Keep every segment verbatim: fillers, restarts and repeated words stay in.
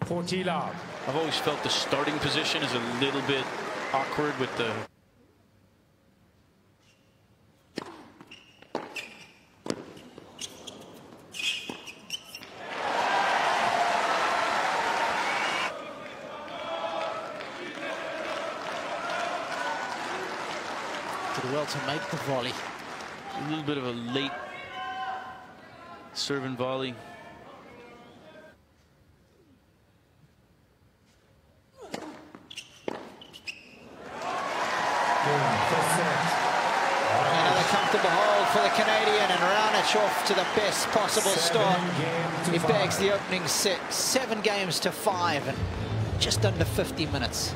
Portilla. I've always felt the starting position is a little bit awkward with the Did well to make the volley. a little bit of a late serve and volley. Another comfortable hold for the Canadian, and Raonic off to the best possible start. He bags the opening set, seven games to five, and just under fifty minutes.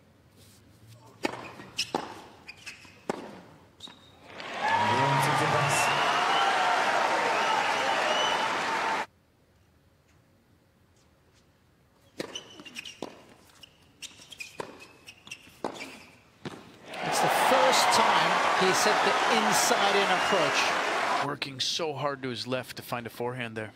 It's the first time he's hit the inside-in approach. Working so hard to his left to find a forehand there.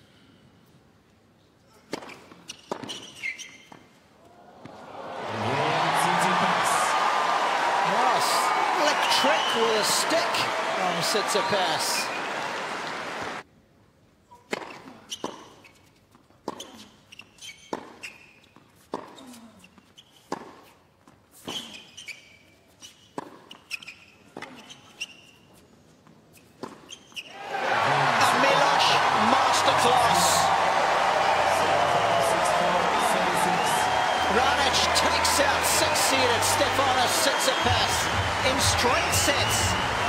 Ross, slick trick with a stick from Tsitsipas. Raonic takes out six-seeded Stefanos Tsitsipas in straight sets.